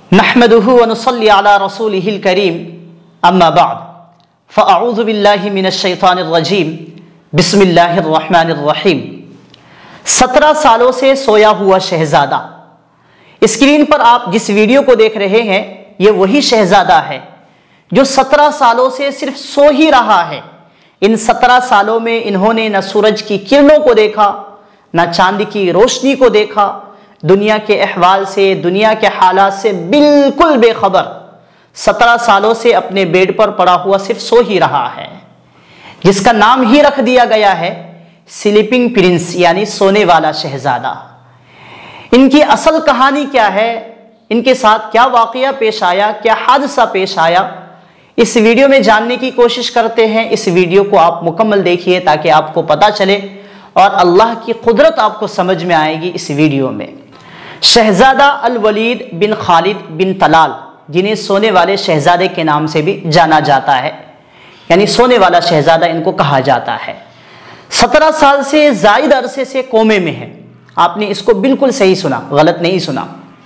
نحمده ونصلي على رسوله الكريم اما بعد فاعوذ بالله من الشیطان الرجیم بسم اللہ الرحمن الرحیم۔ 17 سالوں سے سویا ہوا شہزادہ۔ اسکرین پر آپ جس ویڈیو کو دیکھ رہے ہیں یہ وہی شہزادہ ہے جو 17 سالوں سے صرف سو ہی رہا ہے۔ ان 17 سالوں میں انہوں نے نہ سورج کی کرنوں کو دیکھا، نہ چاند کی روشنی کو دیکھا، دنیا کے احوال سے، دنیا کے حالات سے بالکل بے خبر 17 سالوں سے اپنے بیڈ پر پڑا ہوا صرف سو ہی رہا ہے، جس کا نام ہی رکھ دیا گیا ہے سلیپنگ پرنس، یعنی سونے والا شہزادہ۔ ان کی اصل کہانی کیا ہے، ان کے ساتھ کیا واقعہ پیش آیا، کیا حادثہ پیش آیا، اس ویڈیو میں جاننے کی کوشش کرتے ہیں۔ اس ویڈیو کو آپ مکمل دیکھیے تاکہ آپ کو پتہ چلے اور اللہ کی قدرت آپ کو سمجھ میں آئے گی اس ویڈیو میں۔ شہزادہ الولید بن خالد بن طلال، جنہیں سونے والے شہزادے کے نام سے بھی جانا جاتا ہے، یعنی سونے والا شہزادہ ان کو کہا جاتا ہے، 17 سال سے زائد عرصے سے کومے میں ہے۔ آپ نے اس کو بالکل صحیح سنا، غلط نہیں سنا۔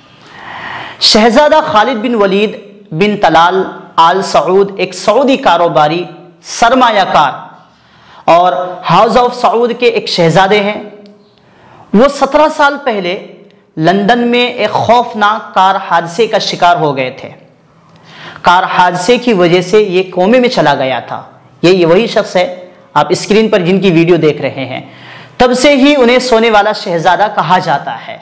شہزادہ خالد بن ولید بن طلال آل سعود ایک سعودی کاروباری، سرمایہ کار اور ہاؤس آف سعود کے ایک شہزادے ہیں۔ وہ 17 سال پہلے لندن میں ایک خوفناک کار حادثے کا شکار ہو گئے تھے۔ کار حادثے کی وجہ سے یہ کومے میں چلا گیا تھا۔ یہ وہی شخص ہے آپ اسکرین پر جن کی ویڈیو دیکھ رہے ہیں۔ تب سے ہی انہیں سونے والا شہزادہ کہا جاتا ہے۔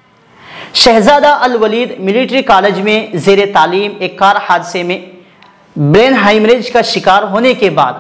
شہزادہ الولید ملٹری کالج میں زیر تعلیم ایک کار حادثے میں برین ہیمریج کا شکار ہونے کے بعد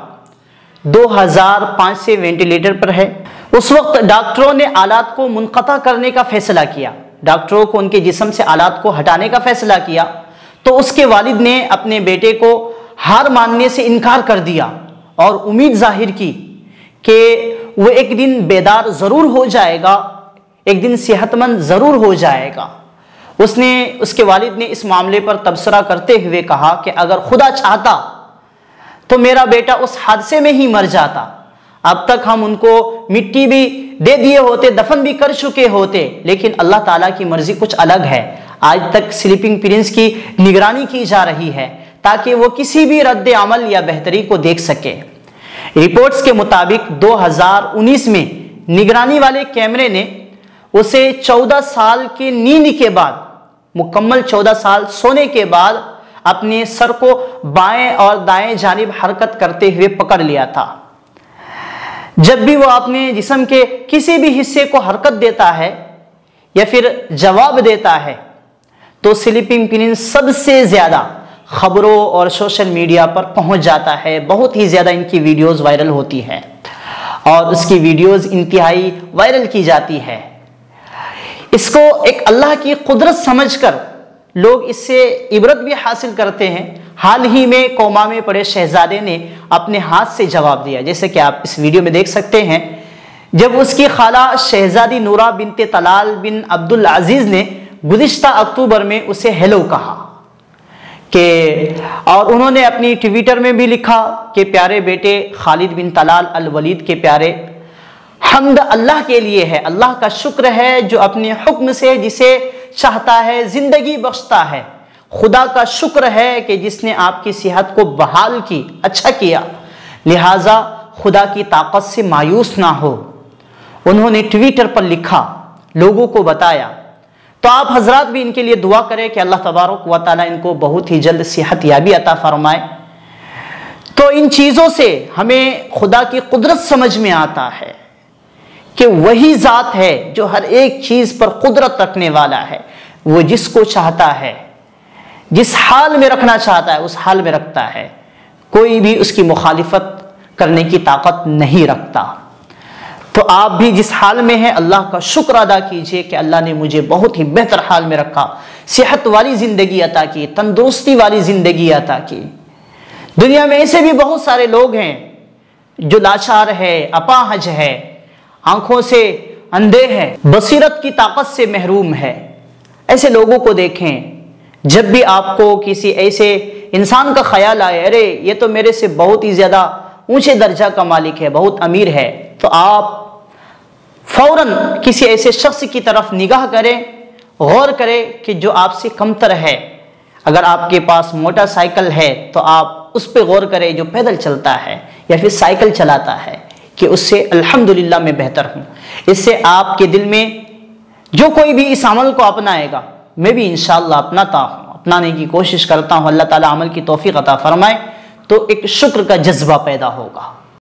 2005 سے وینٹیلیٹر پر ہے۔ اس وقت ڈاکٹروں نے آلات کو منقطع کرنے کا فیصلہ کیا، ڈاکٹروں کو ان کے جسم سے آلات کو ہٹانے کا فیصلہ کیا، تو اس کے والد نے اپنے بیٹے کو ہار ماننے سے انکار کر دیا اور امید ظاہر کی کہ وہ ایک دن بیدار ضرور ہو جائے گا، ایک دن صحت مند ضرور ہو جائے گا۔ اس کے والد نے اس معاملے پر تبصرہ کرتے ہوئے کہا کہ اگر خدا چاہتا تو میرا بیٹا اس حادثے میں ہی مر جاتا، اب تک ہم ان کو مٹی بھی دے دیے ہوتے، دفن بھی کر چکے ہوتے، لیکن اللہ تعالیٰ کی مرضی کچھ الگ ہے۔ آج تک سلیپنگ پرنس کی نگرانی کی جا رہی ہے تاکہ وہ کسی بھی رد عمل یا بہتری کو دیکھ سکے۔ رپورٹس کے مطابق 2019 میں نگرانی والے کیمرے نے اسے 14 سال کی نیند کے بعد، مکمل 14 سال سونے کے بعد، اپنے سر کو بائیں اور دائیں جانب حرکت کرتے ہوئے پکڑ لیا تھا۔ جب بھی وہ اپنے جسم کے کسی بھی حصے کو حرکت دیتا ہے یا پھر جواب دیتا ہے تو سلیپنگ پرنس سب سے زیادہ خبروں اور سوشل میڈیا پر پہنچ جاتا ہے۔ بہت ہی زیادہ ان کی ویڈیوز وائرل ہوتی ہے اور اس کی ویڈیوز انتہائی وائرل کی جاتی ہے۔ اس کو ایک اللہ کی قدرت سمجھ کر لوگ اس سے عبرت بھی حاصل کرتے ہیں۔ حال ہی میں کوما میں پڑے شہزادے نے اپنے ہاتھ سے جواب دیا، جیسے کہ آپ اس ویڈیو میں دیکھ سکتے ہیں، جب اس کی خالہ شہزادی نورہ بنت طلال بن عبدالعزیز نے گزشتہ اکتوبر میں اسے ہیلو کہا اور انہوں نے اپنی ٹویٹر میں بھی لکھا کہ پیارے بیٹے خالد بن طلال الولید کے پیارے، حمد اللہ کے لیے ہے، اللہ کا شکر ہے جو اپنے حکم سے جسے چاہتا ہے زندگی بخشتا ہے، خدا کا شکر ہے کہ جس نے آپ کی صحت کو بحال کی، اچھا کیا، لہٰذا خدا کی طاقت سے مایوس نہ ہو۔ انہوں نے ٹویٹر پر لکھا، لوگوں کو بتایا، تو آپ حضرات بھی ان کے لیے دعا کریں کہ اللہ تبارک و تعالیٰ ان کو بہت ہی جلد صحت یابی عطا فرمائے۔ تو ان چیزوں سے ہمیں خدا کی قدرت سمجھ میں آتا ہے کہ وہی ذات ہے جو ہر ایک چیز پر قدرت رکھنے والا ہے، وہ جس کو چاہتا ہے، جس حال میں رکھنا چاہتا ہے اس حال میں رکھتا ہے، کوئی بھی اس کی مخالفت کرنے کی طاقت نہیں رکھتا۔ تو آپ بھی جس حال میں ہیں اللہ کا شکر ادا کیجئے کہ اللہ نے مجھے بہت ہی بہتر حال میں رکھا، صحت والی زندگی عطا کی، تندرستی والی زندگی عطا کی۔ دنیا میں ایسے بھی بہت سارے لوگ ہیں جو لاچار ہے، اپاہج ہے، آنکھوں سے اندھے ہیں، بصیرت کی طاقت سے محروم ہے۔ ایسے لوگوں کو دیکھیں، جب بھی آپ کو کسی ایسے انسان کا خیال آئے ارے یہ تو میرے سے بہت ہی زیادہ اونچے درجہ کا مالک ہے، بہت امیر ہے، تو آپ فوراً کسی ایسے شخص کی طرف نگاہ کریں، غور کریں کہ جو آپ سے کمتر ہے، اگر آپ کے پاس موٹر سائیکل ہے تو آپ اس پہ غور کریں جو پیدل چلتا ہے یا پھر سائیکل چلاتا ہے، کہ اس سے الحمدللہ میں بہتر ہوں۔ اس سے آپ کے دل میں جو کوئی بھی اس عمل کو اپنائے گا، میں بھی انشاءاللہ اپناتا ہوں، اپنانے کی کوشش کرتا ہوں، اللہ تعالیٰ عمل کی توفیق عطا فرمائے، تو ایک شکر کا جذبہ پیدا ہوگا۔